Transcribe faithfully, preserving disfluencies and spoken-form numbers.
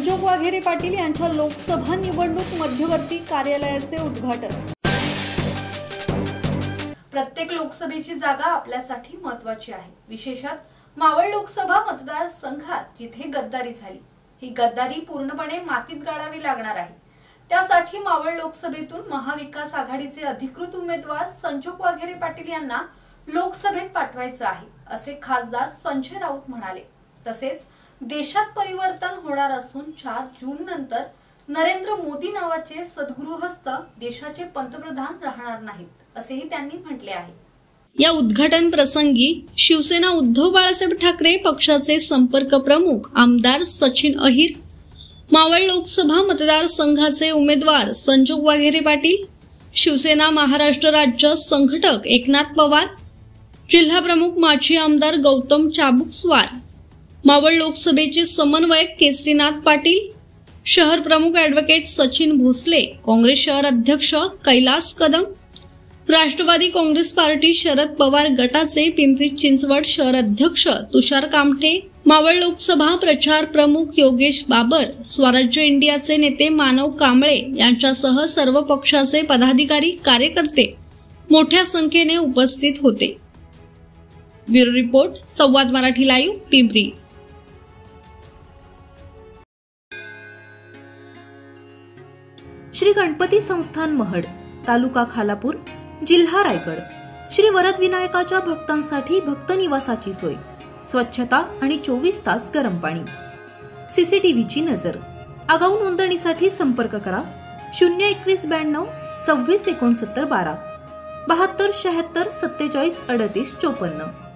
संजोग वाघेरे पाटील यांच्या लोकसभा निवडणूक मध्यवर्ती कार्यालयाचे उद्घाटन। प्रत्येक लोकसभेची जागा आपल्यासाठी महत्त्वाची आहे। विशेषतः मावळ लोकसभा मतदारसंघात जिथे गद्दारी झाली, ही गद्दारी पूर्णपणे मातीत गाडावी लागणार आहे। त्यासाठी मावळ लोकसभेतून महाविकास आघाडीचे अधिकृत उमेदवार संजोग वाघेरे पाटील यांना लोकसभेत पाठवायचं आहे, असे खासदार संजय राऊत म्हणाले। तसेच देशात परिवर्तन होणार असून चार जून नंतर नरेंद्र मोदी नावाचे सद्गृहस्थ देशाचे पंतप्रधान राहणार नाहीत, असेही त्यांनी म्हटले आहे। या उद्घाटन प्रसंगी शिवसेना उद्धव बाळासाहेब ठाकरे पक्षाचे संपर्क प्रमुख आमदार सचिन अहिर, मावळ लोकसभा मतदारसंघाचे उमेदवार संजोग वाघेरे पाटील, शिवसेना महाराष्ट्र राज्य संघटक एकनाथ पवार, जिल्हा प्रमुख माजी आमदार गौतम चाबुकस्वार, मावळ लोकसभेचे समन्वयक केसरीनाथ पाटील, शहर प्रमुख ॲडव्होकेट सचिन भोसले, काँग्रेस शहर अध्यक्ष कैलास कदम, राष्ट्रवादी काँग्रेस पार्टी शरद पवार गटाचे पिंपरी चिंचवड शहर अध्यक्ष तुषार कामठे, मावळ लोकसभा प्रचार प्रमुख योगेश बाबर, स्वराज्य इंडियाचे नेते मानव कांबळे यांच्यासह सर्व पक्षाचे पदाधिकारी कार्यकर्ते मोठ्या संख्येने उपस्थित होते। Bureau report, Samvad Marathi live, Pimpri. Shri Ganpati Sansthan Mahad, तालुका खालापूर, जिल्हा रायगड। श्री वरद विनायकाच्या भक्तांसाठी भक्त निवासाची सोय, स्वच्छता आणि चोवीस तास गरम पाणी, सीसीटीव्हीची नजर। आगाऊ नोंदणीसाठी संपर्क करा शून्य एकवीस ब्याण्णव सव्वीस एकोणसत्तर बारा बहात्तर शहात्तर सत्तेचाळीस अडतीस चोपन्न।